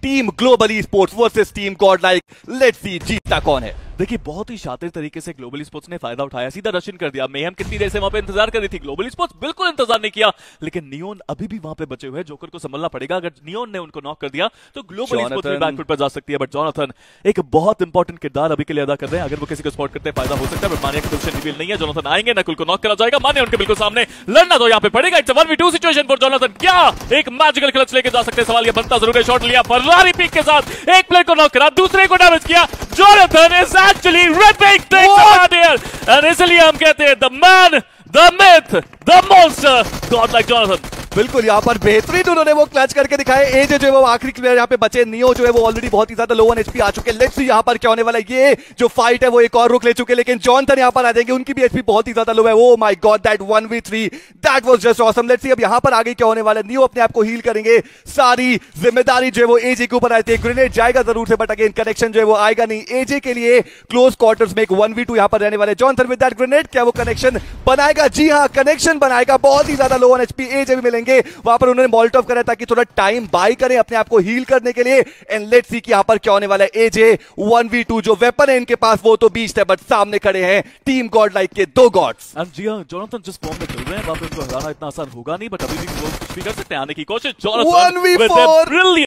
Team global esports versus team god like. Let's see जीतता कौन है। देखिए बहुत ही शातिर तरीके से ग्लोबल स्पोर्ट्स ने फायदा उठाया, सीधा रशियन कर दिया। मेहम कितनी देर से वहां पे इंतजार कर रही थी, ग्लोबल स्पोर्ट्स बिल्कुल इंतजार नहीं किया, लेकिन नियोन अभी भी वहां पे बचे हुए हैं। जोकर को संभलना पड़ेगा, अगर नियोन ने उनको नॉक कर दिया तो ग्लोबल स्पोर्ट्स भी बैकफुट पर जा सकती है। बट जोनाथन एक बहुत इंपॉर्टेंट किरदार अभी के लिए अदा कर रहे हैं, अगर वो किसी को स्पॉट करते हैं फायदा हो सकता है। बट मानिया की पोजीशन रिवील नहीं है, जोनाथन आएंगे, नकुल को नॉक करा जाएगा, मानिया उनके बिल्कुल सामने, लड़ना तो यहाँ पे पड़ेगा। It's 1v2 situation for Jonathan, क्या एक मैजिकल क्लच लेके जा सकते हैं, सवाल ये बनता जरूर है। शॉट लिया फरारी पीक के साथ, एक प्लेयर को नॉक करा, दूसरे को डैमेज किया। Jonathan is actually ripping things around here, and इसलिए हम कहते हैं the man, the myth, the monster, God like Jonathan। बिल्कुल यहाँ पर बेहतरीन उन्होंने वो क्लच करके दिखाए। एजे जो है वो आखिरी प्लेयर यहाँ पे बचे, नियो जो है वो ऑलरेडी बहुत ही ज्यादा लो ऑन एचपी आ चुके। लेट्स सी यहाँ पर क्या होने वाला है। ये जो फाइट है वो एक और रुक ले चुके, लेकिन जॉनथन यहाँ पर आ जाएंगे, उनकी भी एचपी बहुत ही ज्यादा लो है। Oh my god, that 1v3 that was just awesome. Let's see अब यहाँ पर आगे क्या होने वाला है। नियो अपने आप को हील करेंगे, सारी जिम्मेदारी जो है वो एजे के ऊपर आती है। ग्रेनेड जाएगा जरूर से, बट अगेन कनेक्शन जो है वो आएगा नहीं। एजे के लिए क्लोज क्वार्टर्स में एक 1v2 यहाँ पर रहने वाले। जॉनथन विद दैट ग्रेनेड, क्या वो कनेक्शन बनाएगा? जी हाँ, कनेक्शन बनाएगा। बहुत ही ज्यादा लो ऑन एचपी एजे भी मिलेंगे वहां पर, मॉल्टॉव करा ताकि थोड़ा टाइम बाय करें अपने आप को हील करने के लिए। एंड लेट्स सी कि यहां पर क्या होने वाला है। एजे 1v2 जो वेपन है इनके पास वो तो बीस्ट है, बट सामने खड़े हैं टीम गॉड लाइक के दो गॉड्स। जी हां, जोनाथन जिस फॉर्म में चल रहे हैं वहां पे उनको हराना इतना आसान होगा नहीं, बट अभी भी वो कुछ भी कर सकते हैं। आने की कोशिश, जोनाथन 1v4